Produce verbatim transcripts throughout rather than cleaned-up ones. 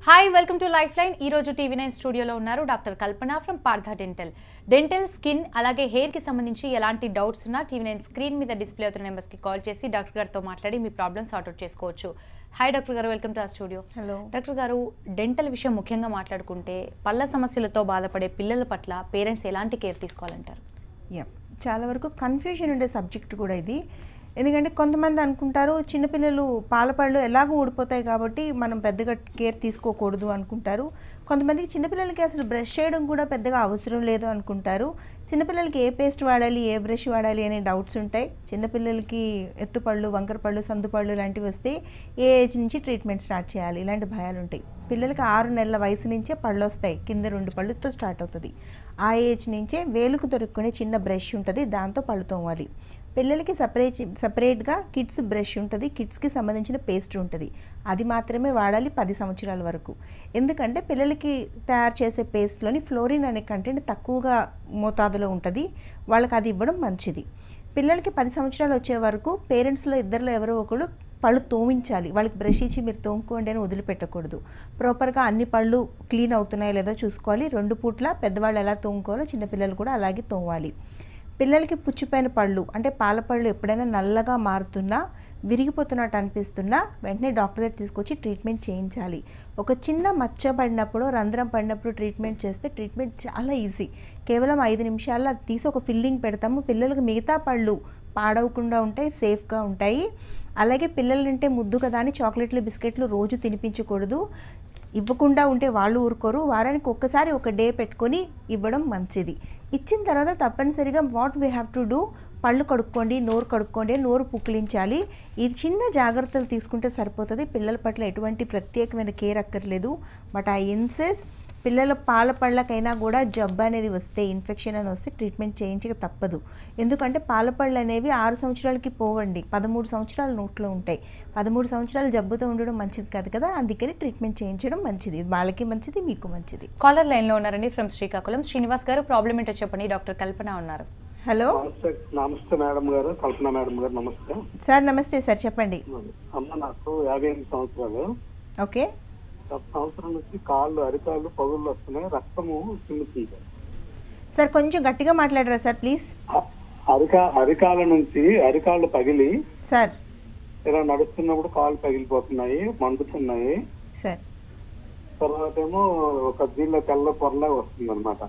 Hi, welcome to Lifeline. ఈ రోజు TV nine స్టూడియోలో ఉన్నారు doctor Kalpana from Partha dental. Dental, skin అలాగే హెయిర్ కి సంబంధించి ఎలాంటి డౌట్స్ ఉన్నా టీవీ నైన్ స్క్రీన్ మీద డిస్ప్లే అవుతున్న నెంబర్స్ కి కాల్ చేసి డాక్టర్ గారితో మాట్లాడి మీ ప్రాబ్లమ్స్ సార్ట్ అవుట్ చేసుకోవచ్చు. హాయ్ డాక్టర్ గారు, welcome to a studio. Hello doctor గారు, డెంటల్ విషయం ముఖ్యంగా మాట్లాడుకుంటే పళ్ళ సమస్యలతో బాధపడే పిల్లల పట్ల పేరెంట్స్ ఎలాంటి కేర్ తీసుకోవాలంటారు? యా చాలా వరకు కన్ఫ్యూజన్ ఉండే సబ్జెక్ట్ కూడా ఇది. ఎందుకంటే కొంతమంది అనుకుంటారు చిన్నపిల్లలు పాలపళ్ళు ఎలాగో ఊడిపోతాయి కాబట్టి మనం పెద్దగా కేర్ తీసుకోకూడదు అనుకుంటారు. కొంతమందికి చిన్నపిల్లలకి అసలు బ్రష్ చేయడం కూడా పెద్దగా అవసరం లేదు అనుకుంటారు. చిన్నపిల్లలకి ఏ పేస్ట్ వాడాలి, ఏ బ్రష్ వాడాలి అనే డౌట్స్ ఉంటాయి. చిన్నపిల్లలకి ఎత్తుపళ్ళు, వంకరపళ్ళు, సందుపళ్ళు లాంటివి వస్తే ఏ ఏజ్ నుంచి ట్రీట్మెంట్ స్టార్ట్ చేయాలి, ఇలాంటి భయాలు ఉంటాయి. పిల్లలకి ఆరు నెలల వయసు నుంచే పళ్ళు వస్తాయి, కింద రెండు పళ్ళుతో స్టార్ట్ అవుతుంది. ఆ ఏజ్ నుంచే వేలుకు దొరుకునే చిన్న బ్రష్ ఉంటుంది, దాంతో పళ్ళు తోమాలి. పిల్లలకి సపరేట్ సపరేట్గా కిడ్స్ బ్రష్ ఉంటుంది, కిడ్స్కి సంబంధించిన పేస్ట్ ఉంటుంది, అది మాత్రమే వాడాలి పది సంవత్సరాల వరకు. ఎందుకంటే పిల్లలకి తయారు చేసే పేస్ట్లోని ఫ్లోరిన్ అనే కంటెంట్ తక్కువగా మోతాదులో ఉంటుంది, వాళ్ళకి అది ఇవ్వడం మంచిది. పిల్లలకి పది సంవత్సరాలు వచ్చే వరకు పేరెంట్స్లో ఇద్దరిలో ఎవరో ఒకరు పళ్ళు తోమించాలి. వాళ్ళకి బ్రష్ ఇచ్చి మీరు తోముకోండి అని వదిలిపెట్టకూడదు. ప్రాపర్గా అన్ని పళ్ళు క్లీన్ అవుతున్నాయో లేదో చూసుకోవాలి. రెండు పూట్ల పెద్దవాళ్ళు ఎలా తోముకోవాలో చిన్నపిల్లలు కూడా అలాగే తోమాలి. పిల్లలకి పుచ్చిపోయిన పళ్ళు అంటే పాల పళ్ళు ఎప్పుడైనా నల్లగా మారుతున్నా, విరిగిపోతున్నట్టు అనిపిస్తున్నా వెంటనే డాక్టర్ దగ్గర తీసుకొచ్చి ట్రీట్మెంట్ చేయించాలి. ఒక చిన్న మచ్చ పడినప్పుడు, రంధ్రం పడినప్పుడు ట్రీట్మెంట్ చేస్తే ట్రీట్మెంట్ చాలా ఈజీ. కేవలం ఐదు నిమిషాల్లో అది తీసి ఒక ఫిల్లింగ్ పెడతాము. పిల్లలకు మిగతా పళ్ళు పాడవకుండా ఉంటాయి, సేఫ్గా ఉంటాయి. అలాగే పిల్లలంటే ముద్దు కదా అని చాక్లెట్లు, బిస్కెట్లు రోజు తినిపించకూడదు. ఇవ్వకుండా ఉంటే వాళ్ళు ఊరుకోరు. వారానికి ఒక్కసారి ఒక డే పెట్టుకొని ఇవ్వడం మంచిది. ఇచ్చిన తర్వాత తప్పనిసరిగా what we have to do, పళ్ళు కడుక్కోండి, నోరు కడుక్కోండి, నోరు పుక్కిలించాలి. ఈ చిన్న జాగ్రత్తలు తీసుకుంటే సరిపోతుంది. పిల్లల పట్ల ఎటువంటి ప్రత్యేకమైన కేర్ అక్కర్లేదు. బట్ ఆ ఇన్సెస్ పిల్లల పాల పళ్ళకైనా కూడా జబ్బు అనేది వస్తే, ఇన్ఫెక్షన్ అని వస్తే ట్రీట్మెంట్ చేయించక తప్పదు. ఎందుకంటే పాల పళ్ళు అనేవి ఆరు సంవత్సరాలకి పోవండి, పదమూడు సంవత్సరాల నోట్లో ఉంటాయి. పదమూడు సంవత్సరాలు జబ్బుతో ఉండడం మంచిది కాదు కదా, అందుకని ట్రీట్మెంట్ చేయించడం మంచిది. వాళ్ళకి మంచిది, మీకు మంచిది. కాలర్ లైన్లో ఉన్నారండి ఫ్రమ్ శ్రీకాకుళం. శ్రీనివాస్ గారు, ప్రాబ్లం ఏంటో చెప్పండి. డాక్టర్ కల్పన ఉన్నారు. హలో నమస్తే మేడం గారు, కల్పన మేడం గారు. నమస్తే సార్. నమస్తే సార్, చెప్పండి. అమ్మ, నాకు యాభై ఎనిమిది సంవత్సరాలు. ఓకే. సంవత్సరం నుంచి కాళ్ళు, అరికాళ్ళు పగుళ్ళు వస్తున్నాయి, రక్తము చిమ్ముతుంది. సార్ కొంచెం గట్టిగా మాట్లాడరా సార్ ప్లీజ్. అరికా అరికాల నుంచి అరికాళ్ళు పగిలి సార్ ఇలా నడుస్తున్నప్పుడు కాళ్ళు పగిలిపోతున్నాయి, మండుతున్నాయి. సార్ తర్వాత ఏమో ఒక దీనిలో తెల్ల పొరలా వస్తుంది అనమాట.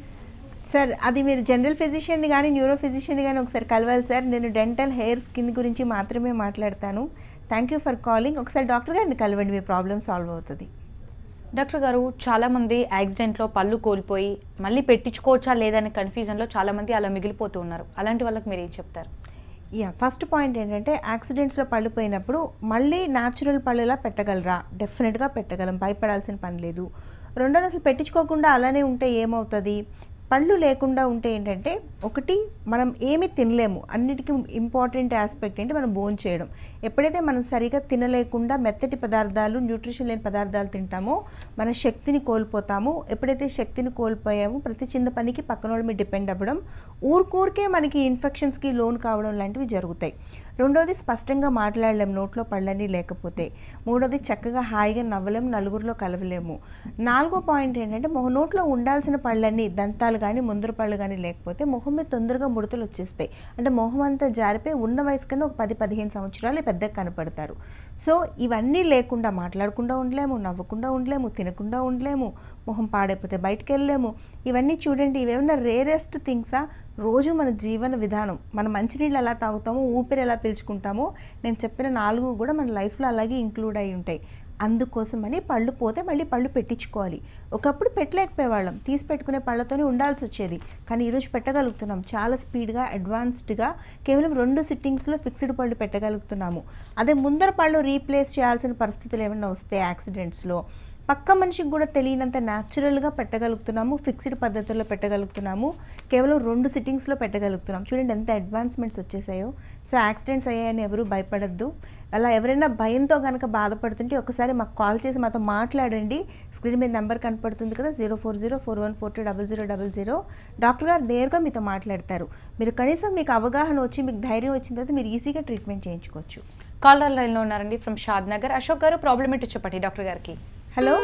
సార్ అది మీరు జనరల్ ఫిజిషియన్ని కానీ న్యూరో ఫిజిషియన్ని కానీ ఒకసారి కలవాలి సార్. నేను డెంటల్, హెయిర్, స్కిన్ గురించి మాత్రమే మాట్లాడతాను. Thank you for calling. ఒకసారి డాక్టర్ గారిని కలవండి, మీ ప్రాబ్లం సాల్వ్ అవుతుంది. డాక్టర్ గారు, చాలామంది యాక్సిడెంట్లో పళ్ళు కోల్పోయి మళ్ళీ పెట్టించుకోవచ్చా లేదనే కన్ఫ్యూజన్లో చాలామంది అలా మిగిలిపోతూ ఉన్నారు. అలాంటి వాళ్ళకి మీరు ఏం చెప్తారు? యా ఫస్ట్ పాయింట్ ఏంటంటే, యాక్సిడెంట్స్లో పళ్ళు పోయినప్పుడు మళ్ళీ న్యాచురల్ పళ్ళులా పెట్టగలరా? డెఫినెట్గా పెట్టగలం, భయపడాల్సిన పని లేదు. రెండోది, అసలు పెట్టించుకోకుండా అలానే ఉంటే ఏమవుతుంది? పళ్ళు లేకుండా ఉంటే ఏంటంటే, ఒకటి మనం ఏమీ తినలేము. అన్నిటికీ ఇంపార్టెంట్ ఆస్పెక్ట్ ఏంటి, మనం భోజనం చేయడం. ఎప్పుడైతే మనం సరిగా తినలేకుండా మెత్తటి పదార్థాలు, న్యూట్రిషన్ లేని పదార్థాలు తింటామో మన శక్తిని కోల్పోతాము. ఎప్పుడైతే శక్తిని కోల్పోయామో ప్రతి చిన్న పనికి పక్కన వాళ్ళ మీద డిపెండ్ అవ్వడం, ఊరుకూరికే మనకి ఇన్ఫెక్షన్స్కి లోన్ కావడం లాంటివి జరుగుతాయి. రెండోది, స్పష్టంగా మాట్లాడలేం నోట్లో పళ్ళన్నీ లేకపోతే. మూడోది, చక్కగా హాయిగా నవ్వలేము, నలుగురిలో కలవలేము. నాలుగో పాయింట్ ఏంటంటే, మొహ నోట్లో ఉండాల్సిన పళ్ళన్నీ, దంతాలు కానీ ముందర పళ్ళు కానీ లేకపోతే మొహం మీద తొందరగా ముడతలు వచ్చేస్తాయి. అంటే మొహం అంతా జారిపోయి ఉన్న వయసు కన్నా ఒక పది పదిహేను సంవత్సరాలు పెద్దగా కనపడతారు. సో ఇవన్నీ లేకుండా మాట్లాడకుండా ఉండలేము, నవ్వకుండా ఉండలేము, తినకుండా ఉండలేము, మొహం పాడైపోతే బయటకు వెళ్ళలేము. ఇవన్నీ చూడండి, ఇవేమన్నా రేరెస్ట్ థింగ్సా? రోజు మన జీవన విధానం, మన మంచినీళ్ళు ఎలా తాగుతామో, ఊపిరి ఎలా పీల్చుకుంటామో, నేను చెప్పిన నాలుగు కూడా మన లైఫ్లో అలాగే ఇంక్లూడ్ అయి ఉంటాయి. అందుకోసమని పళ్ళు పోతే మళ్ళీ పళ్ళు పెట్టించుకోవాలి. ఒకప్పుడు పెట్టలేకపోయేవాళ్ళం, తీసి పెట్టుకునే పళ్ళతోనే ఉండాల్సి వచ్చేది. కానీ ఈరోజు పెట్టగలుగుతున్నాం, చాలా స్పీడ్గా, అడ్వాన్స్డ్గా. కేవలం రెండు సిట్టింగ్స్లో ఫిక్స్డ్ పళ్ళు పెట్టగలుగుతున్నాము. అదే ముందర పళ్ళు రీప్లేస్ చేయాల్సిన పరిస్థితులు ఏమైనా వస్తే యాక్సిడెంట్స్లో, పక్క మనిషికి కూడా తెలియనంత న్యాచురల్గా పెట్టగలుగుతున్నాము, ఫిక్స్డ్ పద్ధతుల్లో పెట్టగలుగుతున్నాము. కేవలం రెండు సిట్టింగ్స్లో పెట్టగలుగుతున్నాం. చూడండి ఎంత అడ్వాన్స్మెంట్స్ వచ్చేసాయో. సో యాక్సిడెంట్స్ అయ్యాయని ఎవరు భయపడద్దు. అలా ఎవరైనా భయంతో కనుక బాధపడుతుంటే ఒకసారి మాకు కాల్ చేసి మాతో మాట్లాడండి. స్క్రీన్ మీద నెంబర్ కనపడుతుంది కదా, zero four zero four one four two double zero double zero. Doctor గారు నేరుగా మీతో మాట్లాడతారు. మీరు కనీసం మీకు అవగాహన వచ్చి మీకు ధైర్యం వచ్చిన తర్వాత మీరు ఈజీగా ట్రీట్మెంట్ చేయించుకోవచ్చు. కాలర్ లైన్లో ఉన్నారండి from Shad Nagar. Ashok garu, problem ఏంటో చెప్పండి డాక్టర్ గారికి. హలో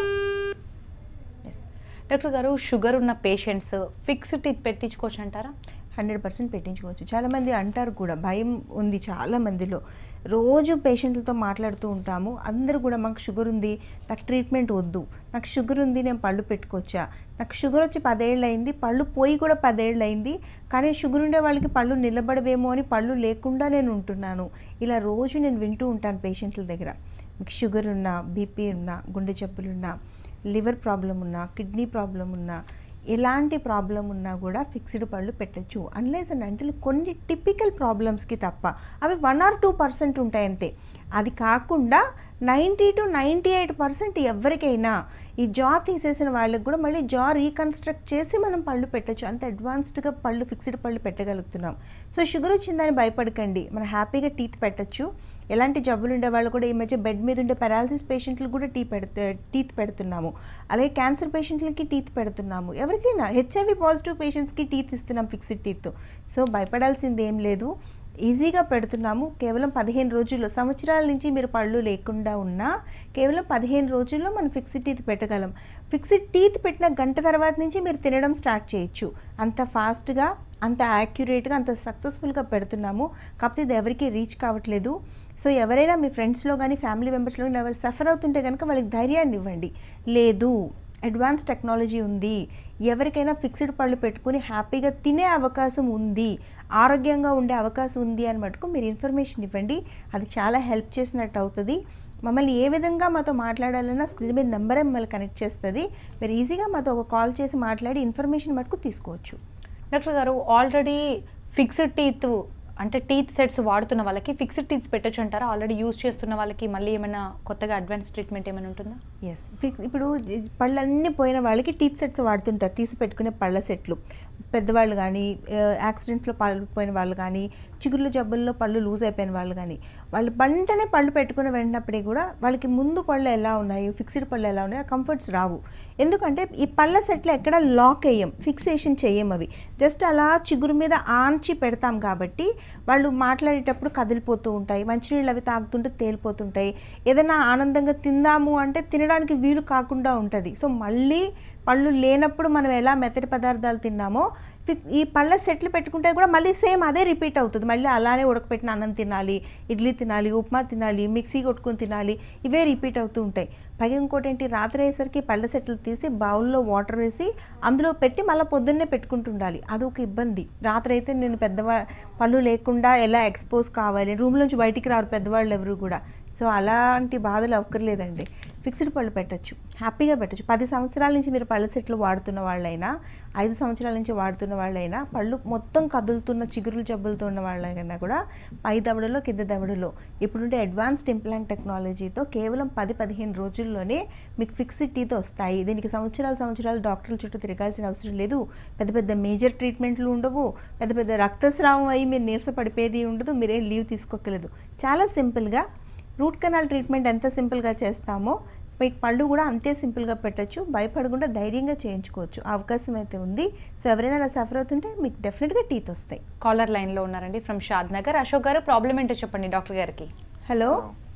డాక్టర్ గారు, షుగర్ ఉన్న పేషెంట్స్ ఫిక్స్డ్ టీత్ పెట్టించుకోవచ్చు అంటారా? హండ్రెడ్ పర్సెంట్ పెట్టించుకోవచ్చు. చాలామంది అంటారు కూడా, భయం ఉంది చాలా మందిలో. రోజు పేషెంట్లతో మాట్లాడుతూ ఉంటాము, అందరూ కూడా మాకు షుగర్ ఉంది, నాకు ట్రీట్మెంట్ వద్దు, నాకు షుగర్ ఉంది, నేను పళ్ళు పెట్టుకోవచ్చా, నాకు షుగర్ వచ్చి పదేళ్ళు అయింది, పళ్ళు పోయి కూడా పదేళ్ళు అయింది, కానీ షుగర్ ఉండే వాళ్ళకి పళ్ళు నిలబడవేమో అని పళ్ళు లేకుండా నేను ఉంటున్నాను. ఇలా రోజు నేను వింటూ ఉంటాను పేషెంట్ల దగ్గర. మీకు షుగర్ ఉన్నా, బీపీ ఉన్నా, గుండె జబ్బులున్నా, లివర్ ప్రాబ్లం ఉన్నా, కిడ్నీ ప్రాబ్లం ఉన్నా, ఎలాంటి ప్రాబ్లం ఉన్నా కూడా ఫిక్స్డ్ పళ్ళు పెట్టచ్చు. అన్లెస్ అండ్ అంటే కొన్ని టిపికల్ ప్రాబ్లమ్స్కి తప్ప, అవి వన్ ఆర్ టూ పర్సెంట్ ఉంటాయి అంతే. అది కాకుండా ninety two ninety eight percent ఎవరికైనా ఈ జా తీసేసిన వాళ్ళకి కూడా మళ్ళీ జా రీకన్స్ట్రక్ట్ చేసి మనం పళ్ళు పెట్టచ్చు. అంత అడ్వాన్స్డ్గా పళ్ళు ఫిక్స్డ్ పళ్ళు పెట్టగలుగుతున్నాం. సో షుగర్ వచ్చిందని భయపడకండి, మనం హ్యాపీగా టీత్ పెట్టచ్చు. ఎలాంటి జబ్బులు ఉండే వాళ్ళు కూడా ఈ మధ్య బెడ్ మీద ఉండే పారాలసిస్ పేషెంట్లు కూడా టీ పెడితే టీత్ పెడుతున్నాము. అలాగే క్యాన్సర్ పేషెంట్లకి టీత్ పెడుతున్నాము. ఎవరికైనా హెచ్ఐవి పాజిటివ్ పేషెంట్స్కి టీత్ ఇస్తున్నాం ఫిక్స్డ్ టీత్. సో భయపడాల్సింది ఏం లేదు, ఈజీగా పెడుతున్నాము. కేవలం పదిహేను రోజుల్లో, సంవత్సరాల నుంచి మీరు పళ్ళు లేకుండా ఉన్నా కేవలం పదిహేను రోజుల్లో మనం ఫిక్స్డ్ టీత్ పెట్టగలం. ఫిక్స్డ్ టీత్ పెట్టిన గంట తర్వాత నుంచి మీరు తినడం స్టార్ట్ చేయొచ్చు. అంత ఫాస్ట్గా, అంత యాక్యురేట్గా, అంత సక్సెస్ఫుల్గా పెడుతున్నాము. కాకపోతే ఇది ఎవరికి రీచ్ కావట్లేదు. సో ఎవరైనా మీ ఫ్రెండ్స్లో కానీ ఫ్యామిలీ మెంబర్స్లో కానీ ఎవరు సఫర్ అవుతుంటే కనుక వాళ్ళకి ధైర్యాన్ని ఇవ్వండి. లేదు, అడ్వాన్స్ టెక్నాలజీ ఉంది, ఎవరికైనా ఫిక్స్డ్ పళ్ళు పెట్టుకుని హ్యాపీగా తినే అవకాశం ఉంది, ఆరోగ్యంగా ఉండే అవకాశం ఉంది అని మటుకు మీరు ఇన్ఫర్మేషన్ ఇవ్వండి. అది చాలా హెల్ప్ చేసినట్టు అవుతుంది. మమ్మల్ని ఏ విధంగా మాతో మాట్లాడాలన్నా స్క్రీన్ మీద నెంబరే మిమ్మల్ని కనెక్ట్ చేస్తుంది. మీరు ఈజీగా మాతో ఒక కాల్ చేసి మాట్లాడి ఇన్ఫర్మేషన్ మటుకు తీసుకోవచ్చు. డాక్టర్ గారు, ఆల్రెడీ ఫిక్స్డ్ టీత్ అంటే టీత్ సెట్స్ వాడుతున్న వాళ్ళకి ఫిక్స్డ్ టీత్స్ పెట్టచ్చు అంటారా? ఆల్రెడీ యూజ్ చేస్తున్న వాళ్ళకి మళ్ళీ ఏమైనా కొత్తగా అడ్వాన్స్ ట్రీట్మెంట్ ఏమైనా ఉంటుందా? ఎస్, ఫిక్స్ ఇప్పుడు పళ్ళన్నీ పోయిన వాళ్ళకి టీత్ సెట్స్ వాడుతుంటారు, తీసి పెట్టుకునే పళ్ళ సెట్లు. పెద్దవాళ్ళు కానీ, యాక్సిడెంట్లో పళ్ళు పోయిన వాళ్ళు కానీ, చిగుర్ల జబ్బుల్లో పళ్ళు లూజ్ అయిపోయిన వాళ్ళు కానీ, వాళ్ళు వెంటనే పళ్ళు పెట్టుకుని వెళ్ళినప్పటికీ కూడా వాళ్ళకి ముందు పళ్ళు ఎలా ఉన్నాయి, ఫిక్స్డ్ పళ్ళు ఎలా ఉన్నాయి, ఆ కంఫర్ట్స్ రావు. ఎందుకంటే ఈ పళ్ళ సెట్లు ఎక్కడ లాక్ అయ్యాం, ఫిక్సేషన్ చెయ్యం. అవి జస్ట్ అలా చిగురు మీద ఆంచి పెడతాం కాబట్టి వాళ్ళు మాట్లాడేటప్పుడు కదిలిపోతూ ఉంటాయి, మంచినీళ్ళు అవి తాగుతుంటే తేలిపోతుంటాయి. ఏదైనా ఆనందంగా తిందాము అంటే తినడానికి వీలు కాకుండా ఉంటుంది. సో మళ్ళీ పళ్ళు లేనప్పుడు మనం ఎలా మెత్తటి పదార్థాలు తిన్నామో ఈ పళ్ళ సెట్లు పెట్టుకుంటే కూడా మళ్ళీ సేమ్ అదే రిపీట్ అవుతుంది. మళ్ళీ అలానే ఉడకపెట్టిన అన్నం తినాలి, ఇడ్లీ తినాలి, ఉప్మా తినాలి, మిక్సీ కొట్టుకొని తినాలి, ఇవే రిపీట్ అవుతూ ఉంటాయి. పైగా ఇంకోటి ఏంటి, రాత్రి అయ్యేసరికి పళ్ళ సెట్లు తీసి బౌల్లో వాటర్ వేసి అందులో పెట్టి మళ్ళీ పొద్దున్నే పెట్టుకుంటుండాలి. అదొక ఇబ్బంది. రాత్రి అయితే నేను పెద్దవా పళ్ళు లేకుండా ఎలా ఎక్స్పోజ్ కావాలి, రూమ్ నుంచి బయటికి రారు పెద్దవాళ్ళు ఎవరు కూడా. సో అలాంటి బాధలు అక్కర్లేదండి, ఫిక్స్డ్ పళ్ళు పెట్టచ్చు, హ్యాపీగా పెట్టచ్చు. పది సంవత్సరాల నుంచి మీరు పళ్ళ సెట్లు వాడుతున్న వాళ్ళైనా, ఐదు సంవత్సరాల నుంచి వాడుతున్న వాళ్ళైనా, పళ్ళు మొత్తం కదులుతున్న చిగురులు జబ్బులతో ఉన్న వాళ్ళైనా కూడా పై దవడలో కింద దవడలో ఇప్పుడుంటే అడ్వాన్స్డ్ ఇంప్లాంట్ టెక్నాలజీతో కేవలం పది పదిహేను రోజుల్లోనే మీకు ఫిక్స్డ్ టీత్ వస్తాయి. దీనికి సంవత్సరాలు సంవత్సరాలు డాక్టర్ల చుట్టూ తిరగాల్సిన అవసరం లేదు. పెద్ద పెద్ద మేజర్ ట్రీట్మెంట్లు ఉండవు, పెద్ద పెద్ద రక్తస్రావం అయ్యి మీరు నీరస పడిపోయేది ఉండదు, మీరేం లీవ్ తీసుకోగలదు. చాలా సింపుల్గా రూట్ కెనాల్ ట్రీట్మెంట్ ఎంత సింపుల్గా చేస్తామో మీకు పళ్ళు కూడా అంతే సింపుల్గా పెట్టచ్చు. భయపడకుండా ధైర్యంగా చేయించుకోవచ్చు, అవకాశం అయితే ఉంది. సో ఎవరైనా అలా సఫర్ అవుతుంటే మీకు డెఫినెట్గా టీత్ వస్తాయి. కాలర్ లైన్లో ఉన్నారండి from Shad Nagar. Ashok garu, problem ఏంటో చెప్పండి డాక్టర్ గారికి. హలో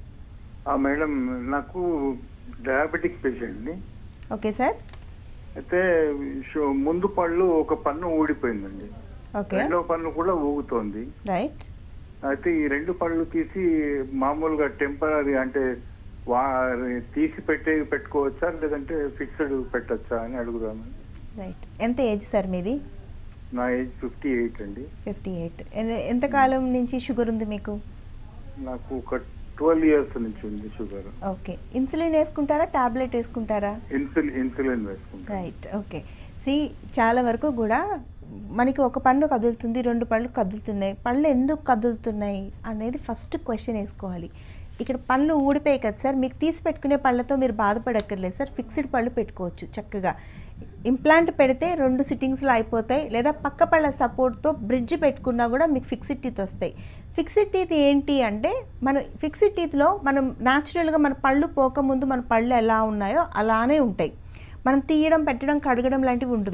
మేడం, నాకు డయాబెటిక్ పేషెంట్ని. Okay sir. అయితే ముందు పళ్ళు ఒక పన్ను ఊడిపోయిందండి, రెండో పన్ను కూడా ఊగుతోంది. రైట్. అయితే ఈ రెండు పళ్ళు తీసి మామూలుగా టెంపరీ అంటే వా తీసి పెట్టే పెట్టుకోవచ్చా లేదంటే ఫిక్స్డ్ పెట్టచ్చా అని అడుగుదాము. రైట్. ఎంత ఏజ్ సార్ మీది? నా ఏజ్ ఫిఫ్టీ ఎయిట్ అండి. Fifty eight. ఎంతకాలం నుంచి షుగర్ ఉంది మీకు? నాకు ఒక ట్వెల్వ్ ఇయర్స్ నుంచి ఉంది షుగర్. ఓకే. ఇన్సులిన్ వేసుకుంటారా, టాబ్లెట్ వేసుకుంటారా? ఇన్సులిన్ ఇన్సులిన్ వేసుకుంటారా? రైట్. ఓకే. సి చాలా వరకు కూడా మనకి ఒక పన్ను కదులుతుంది, రెండు పళ్ళు కదులుతున్నాయి, పళ్ళు ఎందుకు కదులుతున్నాయి అనేది ఫస్ట్ క్వశ్చన్ వేసుకోవాలి. ఇక్కడ పళ్ళు ఊడిపోయాయి కదా సార్, మీకు తీసి పెట్టుకునే పళ్ళతో మీరు బాధపడక్కర్లేదు సార్, ఫిక్స్డ్ పళ్ళు పెట్టుకోవచ్చు చక్కగా. ఇంప్లాంట్ పెడితే రెండు సిట్టింగ్స్లో అయిపోతాయి, లేదా పక్క పళ్ళ సపోర్ట్తో బ్రిడ్జ్ పెట్టుకున్నా కూడా మీకు ఫిక్స్డ్ టీత్ వస్తాయి. ఫిక్స్డ్ టీత్ ఏంటి అంటే, మన ఫిక్స్డ్ టీత్లో మనం న్యాచురల్గా మన పళ్ళు పోకముందు మన పళ్ళు ఎలా ఉన్నాయో అలానే ఉంటాయి. మనం తీయడం, పెట్టడం, కడగడం లాంటివి ఉండదు.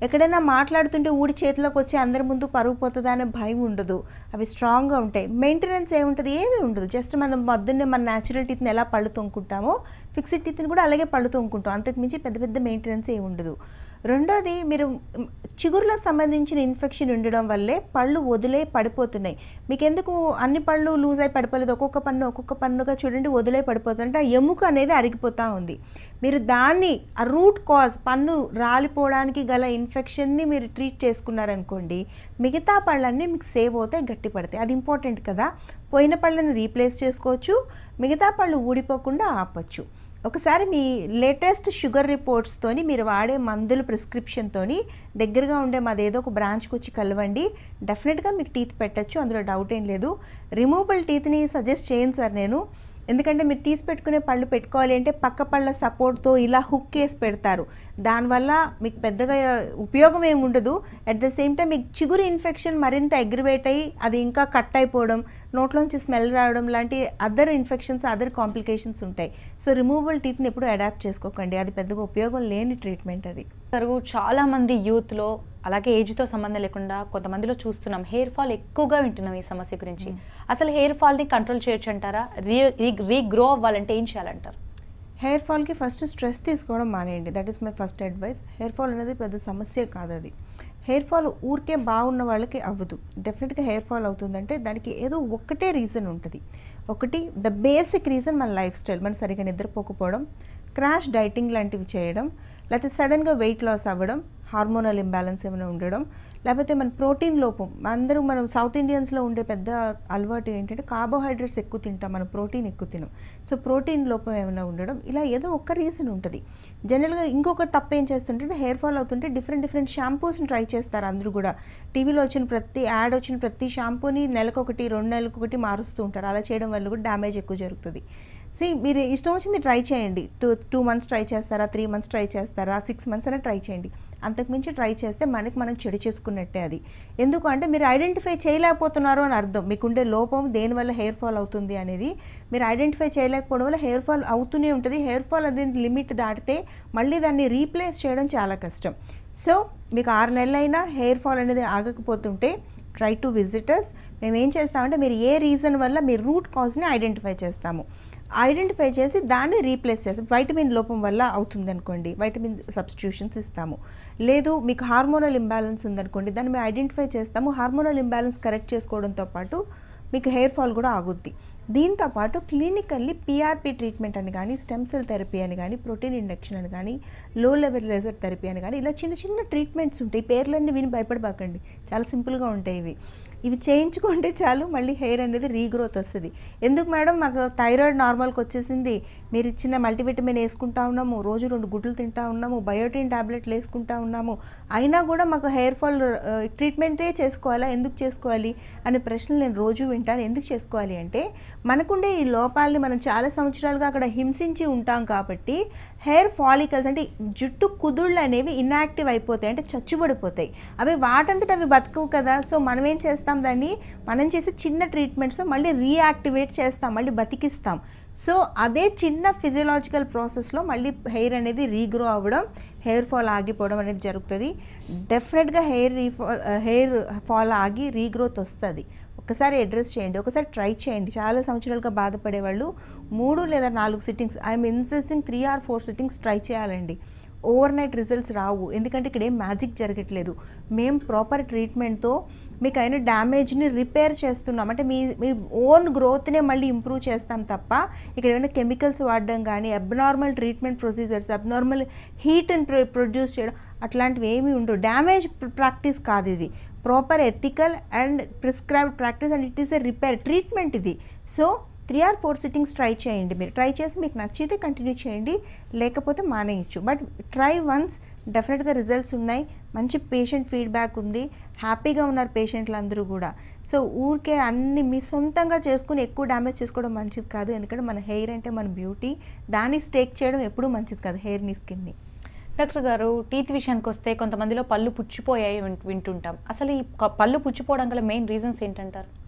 ఎక్కడైనా మాట్లాడుతుంటే ఊడి చేతిలోకి వచ్చి అందరి ముందు పరుగు పోతుందా అనే భయం ఉండదు. అవి స్ట్రాంగ్గా ఉంటాయి. మెయింటెనెన్స్ ఏముంటుంది, ఏమీ ఉండదు. జస్ట్ మనం పొద్దున్నే మన న్యాచురల్ టీత్ని ఎలా పళ్ళు తొంగుకుంటామో ఫిక్స్డ్ టీత్ని కూడా అలాగే పళ్ళు తొంగుకుంటాం. అంతకుమించి పెద్ద పెద్ద మెయింటెనెన్స్ ఏమి ఉండదు. రెండోది, మీరు చిగురులకు సంబంధించిన ఇన్ఫెక్షన్ ఉండడం వల్లే పళ్ళు వదిలే పడిపోతున్నాయి. మీకు ఎందుకు అన్ని పళ్ళు లూజ్ అయి పడిపోలేదు, ఒక్కొక్క పన్ను ఒక్కొక్క పన్నుగా చూడండి వదిలే పడిపోతుంది. అంటే ఆ ఎముక అనేది అరిగిపోతూ ఉంది. మీరు దాన్ని ఆ రూట్ కాజ్ పన్ను రాలిపోవడానికి గల ఇన్ఫెక్షన్ని మీరు ట్రీట్ చేసుకున్నారనుకోండి, మిగతా పళ్ళన్నీ మీకు సేవ్ అవుతాయి, గట్టి పడతాయి. అది ఇంపార్టెంట్ కదా. పోయిన పళ్ళని రీప్లేస్ చేసుకోవచ్చు, మిగతా పళ్ళు ఊడిపోకుండా ఆపచ్చు. ఒకసారి మీ లేటెస్ట్ షుగర్ రిపోర్ట్స్తోని మీరు వాడే మందుల ప్రిస్క్రిప్షన్తోని దగ్గరగా ఉండే మాది ఏదో ఒక బ్రాంచ్కి వచ్చి కలవండి. డెఫినెట్గా మీకు టీత్ పెట్టచ్చు, అందులో డౌట్ ఏం లేదు. రిమూవబుల్ టీత్ని సజెస్ట్ చేయను సార్ నేను. ఎందుకంటే మీరు తీసి పెట్టుకునే పళ్ళు పెట్టుకోవాలి అంటే పక్క పళ్ళ సపోర్ట్తో ఇలా హుక్ వేసి పెడతారు. దానివల్ల మీకు పెద్దగా ఉపయోగం ఏమి ఉండదు. అట్ ద సేమ్ టైం మీకు చిగురు ఇన్ఫెక్షన్ మరింత అగ్రివేట్ అయ్యి అది ఇంకా కట్ అయిపోవడం, నోట్లోంచి స్మెల్ రావడం లాంటి అదర్ ఇన్ఫెక్షన్స్, అదర్ కాంప్లికేషన్స్ ఉంటాయి. సో రిమూవబుల్ టీత్ని ఎప్పుడు అడాప్ట్ చేసుకోకండి, అది పెద్దగా ఉపయోగం లేని ట్రీట్మెంట్ అది. చాలా మంది యూత్లో అలాగే ఏజ్తో సంబంధం లేకుండా కొంతమందిలో చూస్తున్నాం, హెయిర్ ఫాల్ ఎక్కువగా వింటున్నాం ఈ సమస్య గురించి. అసలు హెయిర్ ఫాల్ని కంట్రోల్ చేయొచ్చు అంటారా? రీ రీగ్రో అవ్వాలంటే ఏం చేయాలంటారు? హెయిర్ ఫాల్కి ఫస్ట్ స్ట్రెస్ తీసుకోవడం మానేయండి. That is my first advice. Hair fall అనేది పెద్ద సమస్య కాదు. అది హెయిర్ ఫాల్ ఊరికే బాగున్న వాళ్ళకి అవ్వదు. డెఫినెట్గా హెయిర్ ఫాల్ అవుతుందంటే దానికి ఏదో ఒక్కటే రీజన్ ఉంటుంది. ఒకటి, ద బేసిక్ రీజన్ మన లైఫ్ స్టైల్, మనం సరిగ్గా నిద్రపోకపోవడం, క్రాష్ డైటింగ్ లాంటివి చేయడం, లేకపోతే సడన్గా వెయిట్ లాస్ అవ్వడం, హార్మోనల్ ఇంబ్యాలెన్స్ ఏమైనా ఉండడం, లేకపోతే మన ప్రోటీన్ లోపం. అందరూ మనం సౌత్ ఇండియన్స్లో ఉండే పెద్ద అలవాటు ఏంటంటే కార్బోహైడ్రేట్స్ ఎక్కువ తింటాం, మనం ప్రోటీన్ ఎక్కువ తినం. సో ప్రోటీన్ లోపం ఏమైనా ఉండడం, ఇలా ఏదో ఒక్క రీజన్ ఉంటుంది. జనరల్గా ఇంకొకటి తప్పు ఏం చేస్తుంటే హెయిర్ ఫాల్ అవుతుంటే డిఫరెంట్ డిఫరెంట్ షాంపూస్ని ట్రై చేస్తారు అందరూ కూడా. టీవీలో వచ్చిన ప్రతి యాడ్ వచ్చిన ప్రతి షాంపూని నెలకొకటి రెండు నెలలకొకటి మారుస్తూ ఉంటారు. అలా చేయడం వల్ల కూడా డ్యామేజ్ ఎక్కువ జరుగుతుంది. సి మీరు ఇష్టం వచ్చింది ట్రై చేయండి. టూ టూ మంత్స్ ట్రై చేస్తారా, త్రీ మంత్స్ ట్రై చేస్తారా, సిక్స్ మంత్స్ అయినా ట్రై చేయండి. అంతకుమించి ట్రై చేస్తే మనకి మనం చెడు చేసుకున్నట్టే అది. ఎందుకు అంటే మీరు ఐడెంటిఫై చేయలేకపోతున్నారు అని అర్థం. మీకుండే లోపం దేనివల్ల హెయిర్ ఫాల్ అవుతుంది అనేది మీరు ఐడెంటిఫై చేయలేకపోవడం వల్ల హెయిర్ ఫాల్ అవుతూనే ఉంటుంది. హెయిర్ ఫాల్ అనేది లిమిట్ దాటితే మళ్ళీ దాన్ని రీప్లేస్ చేయడం చాలా కష్టం. సో మీకు ఆరు నెలలైనా హెయిర్ ఫాల్ అనేది ఆగకపోతుంటే ట్రై టు విజిటర్స్. మేము ఏం చేస్తామంటే మీరు ఏ రీజన్ వల్ల మీ రూట్ కాజ్ని ఐడెంటిఫై చేస్తాము. ఐడెంటిఫై చేసి దాన్ని రీప్లేస్ చేస్తాం. వైటమిన్ లోపం వల్ల అవుతుంది అనుకోండి, వైటమిన్ సబ్స్టిట్యూషన్స్ ఇస్తాము. లేదు మీకు హార్మోనల్ ఇంబ్యాలెన్స్ ఉందనుకోండి, దాన్ని మేము ఐడెంటిఫై చేస్తాము. హార్మోనల్ ఇంబ్యాలెన్స్ కరెక్ట్ చేసుకోవడంతో పాటు మీకు హెయిర్ ఫాల్ కూడా ఆగుద్ది. దీంతోపాటు క్లినికల్లీ పీఆర్పీ ట్రీట్మెంట్ అని కానీ, స్టెమ్ సెల్ థెరపీ అని కానీ, ప్రోటీన్ ఇండక్షన్ అని కానీ, లో లెవెల్ లేజర్ థెరపీ అని కానీ, ఇలా చిన్న చిన్న ట్రీట్మెంట్స్ ఉంటాయి. పేర్లన్నీ విని భయపడబాకండి, చాలా సింపుల్గా ఉంటాయి ఇవి. ఇవి చేయించుకుంటే చాలు మళ్ళీ హెయిర్ అనేది రీగ్రోత్ వస్తుంది. ఎందుకు మేడం మాకు థైరాయిడ్ నార్మల్కి వచ్చేసింది, మీరు ఇచ్చిన మల్టీవిటమిన్ వేసుకుంటా ఉన్నాము, రోజు రెండు గుడ్లు తింటా ఉన్నాము, బయోటిన్ టాబ్లెట్లు వేసుకుంటా ఉన్నాము, అయినా కూడా మాకు హెయిర్ ఫాల్ ట్రీట్మెంటే చేసుకోవాలా, ఎందుకు చేసుకోవాలి అనే ప్రశ్నలు నేను రోజు వింటాను. ఎందుకు చేసుకోవాలి అంటే మనకుండే ఈ లోపాలని మనం చాలా సంవత్సరాలుగా అక్కడ హింసించి ఉంటాం కాబట్టి హెయిర్ ఫాలికల్స్ అంటే జుట్టు కుదుళ్ళు అనేవి ఇన్యాక్టివ్ అయిపోతాయి, అంటే చచ్చుబడిపోతాయి. అవి వాటంతట అవి బతకవు కదా. సో మనం ఏం చేస్తాం, దాన్ని మనం చేసే చిన్న ట్రీట్మెంట్స్ మళ్ళీ రీయాక్టివేట్ చేస్తాం, మళ్ళీ బతికిస్తాం. సో అదే చిన్న ఫిజియలాజికల్ ప్రాసెస్లో మళ్ళీ హెయిర్ అనేది రీగ్రో అవ్వడం, హెయిర్ ఫాల్ ఆగిపోవడం అనేది జరుగుతుంది. డెఫినెట్గా హెయిర్ రీఫాల్ హెయిర్ ఫాల్ ఆగి రీగ్రోత్ వస్తుంది. ఒకసారి అడ్రస్ చేయండి, ఒకసారి ట్రై చేయండి. చాలా సంవత్సరాలుగా బాధపడేవాళ్ళు మూడు లేదా నాలుగు sittings, I'm insisting three or four sittings try చేయాలండి. ఓవర్ నైట్ రిజల్ట్స్ రావు, ఎందుకంటే ఇక్కడ ఏం మ్యాజిక్ జరగట్లేదు. మేము ప్రాపర్ ట్రీట్మెంట్తో మీకు అయిన డ్యామేజ్ని రిపేర్ చేస్తున్నాం. అంటే మీ మీ ఓన్ గ్రోత్నే మళ్ళీ ఇంప్రూవ్ చేస్తాం తప్ప ఇక్కడ ఏమైనా కెమికల్స్ వాడడం కానీ, అబ్నార్మల్ ట్రీట్మెంట్ ప్రొసీజర్స్, అబ్నార్మల్ హీట్ని ప్రొ ప్రొడ్యూస్ చేయడం అట్లాంటివి ఏమీ ఉండవు. డ్యామేజ్ ప్రాక్టీస్ కాదు ఇది, proper ethical and prescribed practice and it is a repair treatment ఇది. So three or four sittings try చేయండి. మీరు ట్రై చేసి మీకు నచ్చితే కంటిన్యూ చేయండి, లేకపోతే మానేయచ్చు. బట్ ట్రై వన్స్, డెఫినెట్గా రిజల్ట్స్ ఉన్నాయి, మంచి పేషెంట్ ఫీడ్బ్యాక్ ఉంది, హ్యాపీగా ఉన్నారు పేషెంట్లు అందరూ కూడా. సో ఊరికే అన్ని మీ సొంతంగా చేసుకుని ఎక్కువ డ్యామేజ్ చేసుకోవడం మంచిది కాదు. ఎందుకంటే మన హెయిర్ అంటే మన బ్యూటీ, దాన్ని స్టేక్ చేయడం ఎప్పుడూ మంచిది కాదు, హెయిర్ని స్కిన్ని. డాక్టర్ గారు, టీత్ విషయానికి వస్తే కొంతమందిలో పళ్ళు పుచ్చిపోయాయి వింటుంటాం. అసలు ఈ పళ్ళు పుచ్చిపోవడం గల మెయిన్ రీజన్స్ ఏంటంటారు?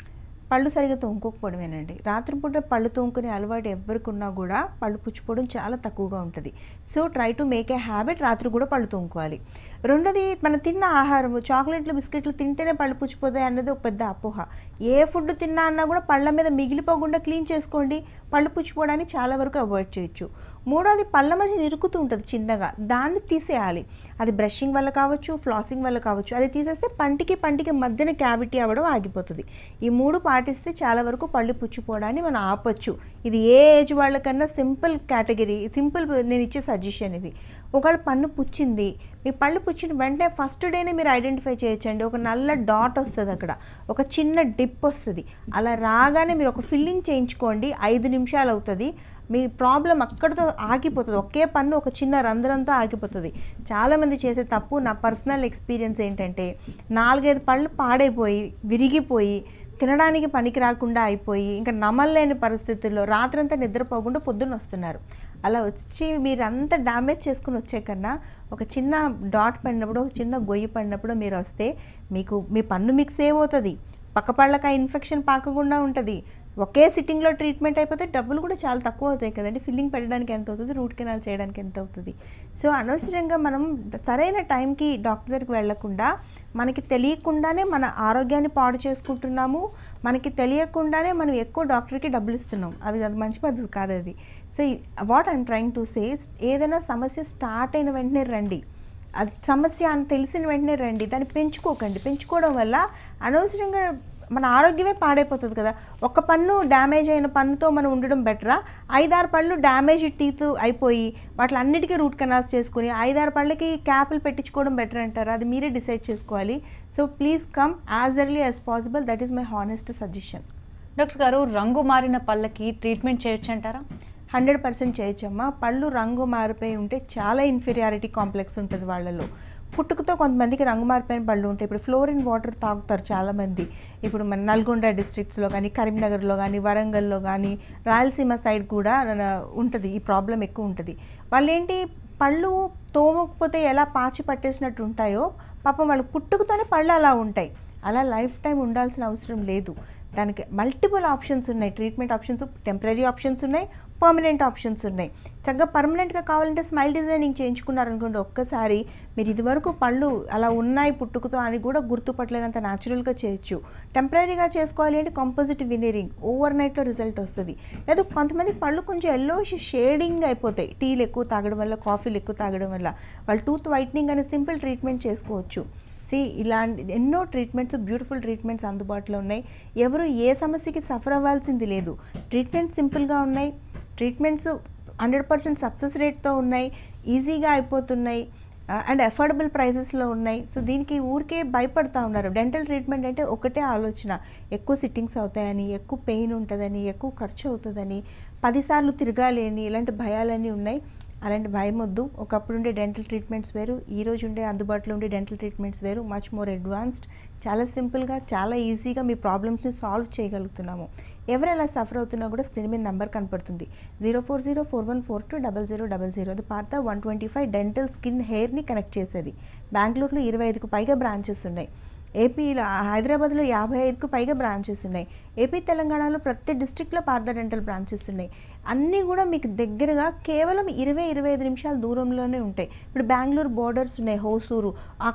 పళ్ళు సరిగా తోముకోకపోవడమేనండి. రాత్రిపూట పళ్ళు తోముకునే అలవాటు ఎవరికి ఉన్నా కూడా పళ్ళు పుచ్చిపోవడం చాలా తక్కువగా ఉంటుంది. So try to make a habit, రాత్రి కూడా పళ్ళు తోముకోవాలి. రెండోది, మనం తిన్న ఆహారము చాక్లెట్లు బిస్కెట్లు తింటేనే పళ్ళు పుచ్చిపోతాయి అన్నది ఒక పెద్ద అపోహ. ఏ ఫుడ్ తిన్నా అన్నా కూడా పళ్ళ మీద మిగిలిపోకుండా క్లీన్ చేసుకోండి, పళ్ళు పుచ్చిపోవడానికి చాలా వరకు అవాయిడ్ చేయొచ్చు. మూడోది, పళ్ళ మధ్య ఇరుకుతూ ఉంటుంది చిన్నగా, దాన్ని తీసేయాలి. అది బ్రషింగ్ వల్ల కావచ్చు, ఫ్లాసింగ్ వల్ల కావచ్చు. అది తీసేస్తే పంటికి పంటికి మధ్యన క్యావిటీ అవ్వడం ఆగిపోతుంది. ఈ మూడు పాటిస్తే చాలా వరకు పళ్ళు పుచ్చిపోవడాన్ని మనం ఆపొచ్చు. ఇది ఏ ఏజ్ వాళ్ళకన్నా సింపుల్ కేటగిరీ, సింపుల్ నేను ఇచ్చే సజెషన్ ఇది. ఒకవేళ పన్ను పుచ్చింది, మీ పళ్ళు పుచ్చిన వెంటనే ఫస్ట్ డేనే మీరు ఐడెంటిఫై చేయొచ్చండి. ఒక నల్ల డాట్ వస్తుంది, అక్కడ ఒక చిన్న డిప్ వస్తుంది. అలా రాగానే మీరు ఒక ఫిల్లింగ్ చేయించుకోండి, ఐదు నిమిషాలు అవుతుంది. మీ ప్రాబ్లం అక్కడితో ఆగిపోతుంది. ఒకే పన్ను ఒక చిన్న రంధ్రంతో ఆగిపోతుంది. చాలామంది చేసే తప్పు, నా పర్సనల్ ఎక్స్పీరియన్స్ ఏంటంటే, నాలుగైదు పళ్ళు పాడైపోయి విరిగిపోయి తినడానికి పనికి రాకుండా అయిపోయి ఇంకా నమలలేని పరిస్థితుల్లో రాత్రంతా నిద్రపోకుండా పొద్దున్న వస్తున్నారు. అలా వచ్చి మీరంతా డ్యామేజ్ చేసుకుని వచ్చే కన్నా ఒక చిన్న డాట్ పడినప్పుడు, ఒక చిన్న గొయ్యి పడినప్పుడు మీరు వస్తే మీకు మీ పన్ను మీకు సేవ్ అవుతుంది. పక్క పళ్ళకి ఆ ఇన్ఫెక్షన్ పాకకుండా ఉంటుంది. ఒకే సిట్టింగ్లో ట్రీట్మెంట్ అయిపోతే డబ్బులు కూడా చాలా తక్కువ అవుతాయి కదండి. ఫిల్లింగ్ పెట్టడానికి ఎంత అవుతుంది, రూట్ కెనాల్ చేయడానికి ఎంత అవుతుంది. సో అనవసరంగా మనం సరైన టైంకి డాక్టర్ దగ్గరికి వెళ్లకుండా మనకి తెలియకుండానే మన ఆరోగ్యాన్ని పాడు చేసుకుంటున్నాము. మనకి తెలియకుండానే మనం ఎక్కువ డాక్టర్కి డబ్బులు ఇస్తున్నాం. అది అది మంచి పద్ధతి కాదు అది. So what I'm trying to say, ఏదైనా సమస్య స్టార్ట్ అయిన వెంటనే రండి, అది సమస్య అని తెలిసిన వెంటనే రండి, దాన్ని పెంచుకోకండి. పెంచుకోవడం వల్ల అనవసరంగా మన ఆరోగ్యమే పాడైపోతుంది కదా. ఒక పన్ను డ్యామేజ్ అయిన పన్నుతో మనం ఉండడం బెటరా, ఐదారు పళ్ళు డ్యామేజ్ టీత్ అయిపోయి వాటి అన్నిటికీ రూట్ కెనాల్స్ చేసుకుని ఐదారు పళ్ళకి క్యాప్లు పెట్టించుకోవడం బెటర్ అంటారా? అది మీరే డిసైడ్ చేసుకోవాలి. So please come as early as possible. That is my honest suggestion. Doctor గారు, రంగు మారిన పళ్ళకి ట్రీట్మెంట్ చేయొచ్చు అంటారా? హండ్రెడ్ పర్సెంట్ చేయొచ్చమ్మా. పళ్ళు రంగు మారిపోయి ఉంటే చాలా ఇన్ఫీరియారిటీ కాంప్లెక్స్ ఉంటుంది వాళ్ళలో. పుట్టుకతో కొంతమందికి రంగు మారిపోయిన పళ్ళు ఉంటాయి. ఇప్పుడు ఫ్లోరిన్ వాటర్ తాగుతారు చాలామంది. ఇప్పుడు మన నల్గొండ డిస్ట్రిక్ట్స్లో కానీ, కరీంనగర్లో కానీ, వరంగల్లో కానీ, రాయలసీమ సైడ్ కూడా ఉంటుంది ఈ ప్రాబ్లం ఎక్కువ ఉంటుంది. వాళ్ళు ఏంటి, పళ్ళు తోమకపోతే ఎలా పాచి పట్టేసినట్టు ఉంటాయో పాపం వాళ్ళు పుట్టుకతోనే పళ్ళు అలా ఉంటాయి. అలా లైఫ్ టైం ఉండాల్సిన అవసరం లేదు. దానికి మల్టిపుల్ ఆప్షన్స్ ఉన్నాయి. ట్రీట్మెంట్ ఆప్షన్స్, టెంపరీ ఆప్షన్స్ ఉన్నాయి, పర్మనెంట్ ఆప్షన్స్ ఉన్నాయి. చక్కగా పర్మనెంట్గా కావాలంటే స్మైల్ డిజైనింగ్ చేయించుకున్నారనుకోండి, ఒక్కసారి మీరు ఇదివరకు పళ్ళు అలా ఉన్నాయి పుట్టుకతో అని కూడా గుర్తుపట్టలేనంత న్యాచురల్గా చేయొచ్చు. టెంపరీగా చేసుకోవాలి అంటే కాంపోజిట్ వినీరింగ్, ఓవర్ నైట్లో రిజల్ట్ వస్తుంది. లేదా కొంతమంది పళ్ళు కొంచెం ఎల్లో షేడింగ్ అయిపోతాయి టీలు ఎక్కువ తాగడం వల్ల, కాఫీలు ఎక్కువ తాగడం వల్ల. వాళ్ళు టూత్ వైట్నింగ్ అనే సింపుల్ ట్రీట్మెంట్ చేసుకోవచ్చు. సి ఇలాంటి ఎన్నో ట్రీట్మెంట్స్, బ్యూటిఫుల్ ట్రీట్మెంట్స్ అందుబాటులో ఉన్నాయి. ఎవరు ఏ సమస్యకి సఫర్ అవ్వాల్సింది లేదు. ట్రీట్మెంట్స్ సింపుల్గా ఉన్నాయి, ట్రీట్మెంట్స్ హండ్రెడ్ పర్సెంట్ సక్సెస్ రేట్తో ఉన్నాయి, ఈజీగా అయిపోతున్నాయి అండ్ అఫోర్డబుల్ ప్రైజెస్లో ఉన్నాయి. సో దీనికి ఊరికే భయపడతా ఉన్నారు. డెంటల్ ట్రీట్మెంట్ అంటే ఒకటే ఆలోచన, ఎక్కువ సిట్టింగ్స్ అవుతాయని, ఎక్కువ పెయిన్ ఉంటుందని, ఎక్కువ ఖర్చు అవుతుందని, పదిసార్లు తిరగాలి అని, ఇలాంటి భయాలన్నీ ఉన్నాయి. అలాంటి భయం వద్దు. ఒకప్పుడు ఉండే డెంటల్ ట్రీట్మెంట్స్ వేరు, ఈ రోజు ఉండే అందుబాటులో ఉండే డెంటల్ ట్రీట్మెంట్స్ వేరు. మచ్ మోర్ అడ్వాన్స్డ్, చాలా సింపుల్గా, చాలా ఈజీగా మీ ప్రాబ్లమ్స్ని సాల్వ్ చేయగలుగుతున్నాము. ఎవరు ఎలా సఫర్ అవుతున్నా కూడా స్క్రీన్ మీద నెంబర్ కనపడుతుంది, zero four zero four one four two double zero double zero. అది Partha one twenty five dental skin హెయిర్ని కనెక్ట్ చేసేది. బెంగళూరులో ఇరవై ఐదుకు పైగా బ్రాంచెస్ ఉన్నాయి. ఏపీలో హైదరాబాద్లో యాభై ఐదుకు పైగా బ్రాంచెస్ ఉన్నాయి. ఏపీ తెలంగాణలో ప్రతి డిస్ట్రిక్ట్లో పార్థ డెంటల్ బ్రాంచెస్ ఉన్నాయి. అన్నీ కూడా మీకు దగ్గరగా కేవలం ఇరవై ఇరవై ఐదు నిమిషాల దూరంలోనే ఉంటాయి. ఇప్పుడు బెంగళూరు బోర్డర్స్ ఉన్నాయి, హోసూరు,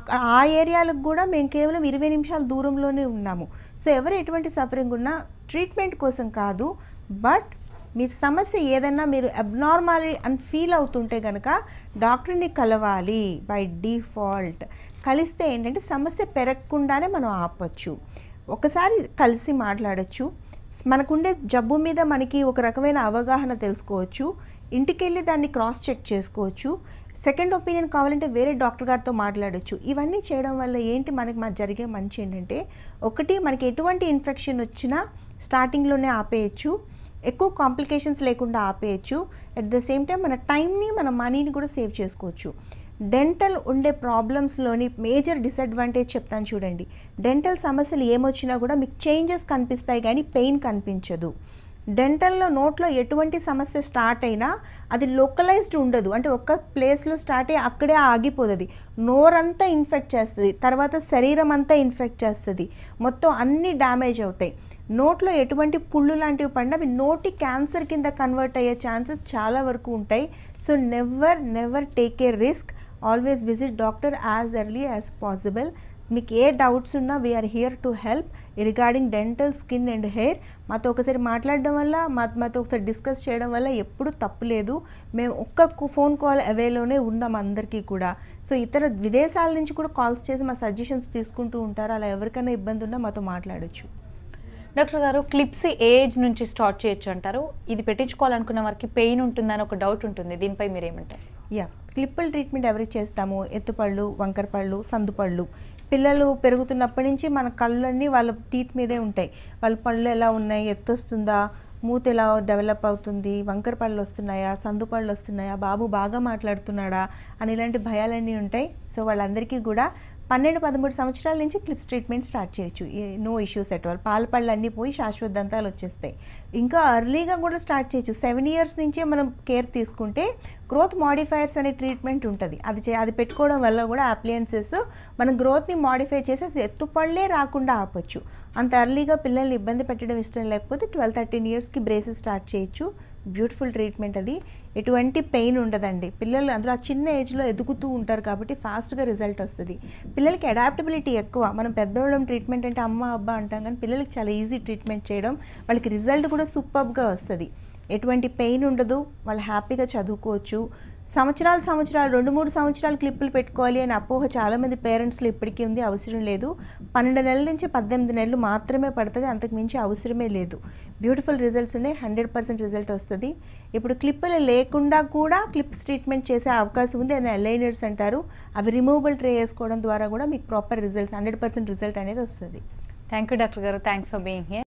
ఆ ఏరియాలకు కూడా మేము కేవలం ఇరవై నిమిషాల దూరంలోనే ఉన్నాము. సో ఎవరు ఎటువంటి సఫరింగ్ ఉన్నా ట్రీట్మెంట్ కోసం కాదు, బట్ మీ సమస్య ఏదన్నా మీరు అబ్నార్మాలి అని ఫీల్ అవుతుంటే కనుక డాక్టర్ని కలవాలి బై డిఫాల్ట్. కలిస్తే ఏంటంటే సమస్య పెరగకుండానే మనం ఆపచ్చు. ఒకసారి కలిసి మాట్లాడచ్చు, మనకుండే జబ్బు మీద మనకి ఒక రకమైన అవగాహన తెలుసుకోవచ్చు, ఇంటికెళ్ళి దాన్ని క్రాస్ చెక్ చేసుకోవచ్చు, సెకండ్ ఒపీనియన్ కావాలంటే వేరే డాక్టర్ గారితో మాట్లాడచ్చు. ఇవన్నీ చేయడం వల్ల ఏంటి మనకి మన జరిగే మంచి ఏంటంటే, ఒకటి మనకి ఎటువంటి ఇన్ఫెక్షన్ వచ్చినా స్టార్టింగ్లోనే ఆపేయచ్చు, ఎక్కువ కాంప్లికేషన్స్ లేకుండా ఆపేయచ్చు. అట్ ద సేమ్ టైం మన టైంని, మన మనీని కూడా సేవ్ చేసుకోవచ్చు. డెంటల్ ఉండే ప్రాబ్లమ్స్లోని మేజర్ డిసడ్వాంటేజ్ చెప్తాను చూడండి. డెంటల్ సమస్యలు ఏమొచ్చినా కూడా మీకు చేంజెస్ కనిపిస్తాయి కానీ పెయిన్ కనిపించదు. డెంటల్లో నోట్లో ఎటువంటి సమస్య స్టార్ట్ అయినా అది లోకలైజ్డ్ ఉండదు, అంటే ఒక్క ప్లేస్లో స్టార్ట్ అయ్యి అక్కడే ఆగిపోతుంది. నోరంతా ఇన్ఫెక్ట్ చేస్తుంది, తర్వాత శరీరం అంతా ఇన్ఫెక్ట్ చేస్తుంది, మొత్తం అన్ని డ్యామేజ్ అవుతాయి. నోట్లో ఎటువంటి పుళ్ళు లాంటివి పడినా అవి నోటి క్యాన్సర్ కింద కన్వర్ట్ అయ్యే ఛాన్సెస్ చాలా వరకు ఉంటాయి. So never never take a risk, always visit doctor as early as possible. మీకు ఏ డౌట్స్ ఉన్నా we're here to help regarding dental, skin and hair. మాతో ఒకసారి మాట్లాడడం వల్ల, మా మాతో ఒకసారి డిస్కస్ చేయడం వల్ల ఎప్పుడు తప్పులేదు. మేము ఒక్క ఫోన్ కాల్ అవేలోనే ఉన్నాం అందరికీ కూడా. సో ఇతర విదేశాల నుంచి కూడా కాల్స్ చేసి మా సజెషన్స్ తీసుకుంటూ ఉంటారు. అలా ఎవరికైనా ఇబ్బంది ఉన్నా మాతో మాట్లాడచ్చు. డాక్టర్ గారు, క్లిప్స్ ఏ ఏజ్ నుంచి స్టార్ట్ చేయొచ్చు అంటారు? ఇది పెట్టించుకోవాలనుకున్న వారికి పెయిన్ ఉంటుందని ఒక డౌట్ ఉంటుంది, దీనిపై మీరేమంటారు? యా, క్లిప్పుల ట్రీట్మెంట్ ఎవరికి చేస్తాము? ఎత్తుపళ్ళు, వంకరపళ్ళు, సందుపళ్ళు. పిల్లలు పెరుగుతున్నప్పటి నుంచి మన కళ్ళన్నీ వాళ్ళ టీత్ మీదే ఉంటాయి. వాళ్ళ పళ్ళు ఎలా ఉన్నాయి, ఎత్తు వస్తుందా, మూత ఎలా డెవలప్ అవుతుంది, వంకర పళ్ళు వస్తున్నాయా, సందు పళ్ళు వస్తున్నాయా, బాబు బాగా మాట్లాడుతున్నాడా అని ఇలాంటి భయాలన్నీ ఉంటాయి. సో వాళ్ళందరికీ కూడా పన్నెండు పదమూడు సంవత్సరాల నుంచి క్లిప్స్ ట్రీట్మెంట్ స్టార్ట్ చేయొచ్చు. No issues at all. పాల పళ్ళు అన్నీ పోయి శాశ్వత దంతాలు వచ్చేస్తాయి. ఇంకా అర్లీగా కూడా స్టార్ట్ చేయొచ్చు. సెవెన్ ఇయర్స్ నుంచే మనం కేర్ తీసుకుంటే గ్రోత్ మాడిఫైయర్స్ అనే ట్రీట్మెంట్ ఉంటుంది. అది చే అది పెట్టుకోవడం వల్ల కూడా అప్లయన్సెస్ మన గ్రోత్ని మాడిఫై చేసి అది ఎత్తుపళ్ళే రాకుండా ఆపచ్చు. అంత అర్లీగా పిల్లల్ని ఇబ్బంది పెట్టడం ఇష్టం లేకపోతే ట్వెల్వ్ థర్టీన్ ఇయర్స్కి బ్రేసెస్ స్టార్ట్ చేయొచ్చు. బ్యూటిఫుల్ ట్రీట్మెంట్ అది. ఎటువంటి పెయిన్ ఉండదండి. పిల్లలు అందులో ఆ చిన్న ఏజ్లో ఎదుగుతూ ఉంటారు కాబట్టి ఫాస్ట్గా రిజల్ట్ వస్తుంది. పిల్లలకి అడాప్టబిలిటీ ఎక్కువ. మనం పెద్దవాళ్ళం ట్రీట్మెంట్ అంటే అమ్మ అబ్బా అంటాం, కానీ పిల్లలకి చాలా ఈజీ ట్రీట్మెంట్ చేయడం, వాళ్ళకి రిజల్ట్ కూడా సూపర్గా వస్తుంది. ఎటువంటి పెయిన్ ఉండదు, వాళ్ళు హ్యాపీగా చదువుకోవచ్చు. సంవత్సరాలు సంవత్సరాలు రెండు మూడు సంవత్సరాలు క్లిప్పులు పెట్టుకోవాలి అని అపోహ చాలామంది పేరెంట్స్లో ఇప్పటికీ ఉంది. అవసరం లేదు. పన్నెండు నెలల నుంచి పద్దెనిమిది నెలలు మాత్రమే పడుతుంది, అంతకు మించి అవసరమే లేదు. బ్యూటిఫుల్ రిజల్ట్స్ ఉన్నాయి, హండ్రెడ్ పర్సెంట్ రిజల్ట్ వస్తుంది. ఇప్పుడు క్లిప్పులు లేకుండా కూడా క్లిప్స్ ట్రీట్మెంట్ చేసే అవకాశం ఉంది. అని అలైనర్స్ అంటారు. అవి రిమూవబుల్ ట్రే వేసుకోవడం ద్వారా కూడా మీకు proper results, hundred percent result అనేది వస్తుంది. థ్యాంక్ యూ డాక్టర్ గారు, థ్యాంక్స్ ఫర్ బీయింగ్ హియర్.